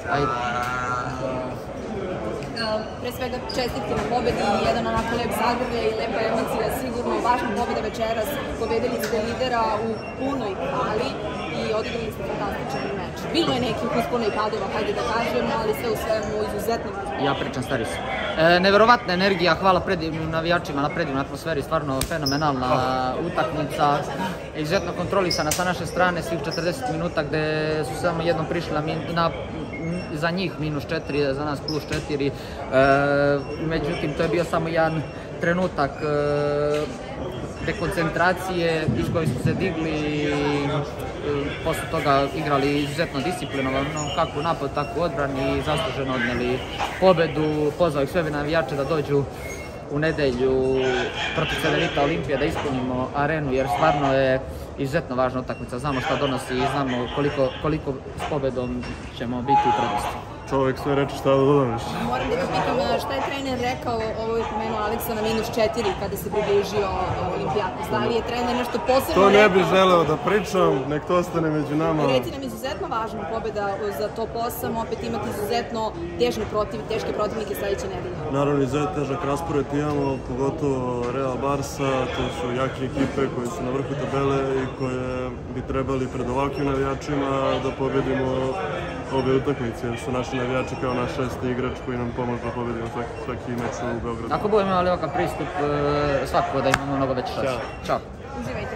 Ajde. Pre svega čestitke na pobedi i jedan onako lep zagrlje i lepa emocija, sigurno važna pobeda večeras, pobedili ste lidera u punoj hali i odigrali ste fantastičan meč. Bilo je nekih uspona i padova, hajde da kažemo, ali sve u svemu izuzetno važno. Ja pričam stari su. Neverovatna energija, hvala predivnim navijačima na predivnoj atmosferi, stvarno fenomenalna utakmica, izuzetno kontrolisana sa naše strane svih 40 minuta gde su samo jednom prišli za njih -4, za nas +4. Međutim, to je bio samo jedan trenutak dekoncentracije iz koje su se digli i posle toga igrali izuzetno disciplinovano, kako u napad, tako u odbrani i zasluženo odneli pobedu. Pozvao ih sve navijače da dođu u nedelju protiv Cedevita Olimpije da ispunimo arenu, jer stvarno je izuzetno važna utakmica. Znamo šta donosi i znamo koliko s pobedom ćemo biti u prednosti. Čovjek sve reče, šta da dodam još? Moram da ga pitam šta je trener rekao, ovo je pomenuo Aleksa, na -4 kada se približio Olimpijakos. Da li je trener nešto posebno rekao? To ne bih želeo da pričam, nek to ostane među nama. Reci nam, izuzetno važna pobeda za top 8, opet imati izuzetno teške protivnike sledeće nedelje. Naravno, izuzetno težak raspored imamo, pogotovo Real Barsa, to su jake ekipe koje su na vrhu tabele i koje bi trebali pred ovakvim navijačima da pobedimo obe utakmice, jer su naši navijači kao naš šesti igrač koji nam pomažu da pobedimo svaki meč u Beogradu. Ako budemo imali ovakav pristup, svakako da imamo mnogo veće šanse. Ćao. Uživajte.